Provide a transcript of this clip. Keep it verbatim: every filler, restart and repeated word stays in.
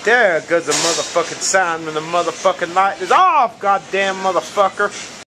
There goes the motherfucking sound when the motherfucking light is off, goddamn motherfucker.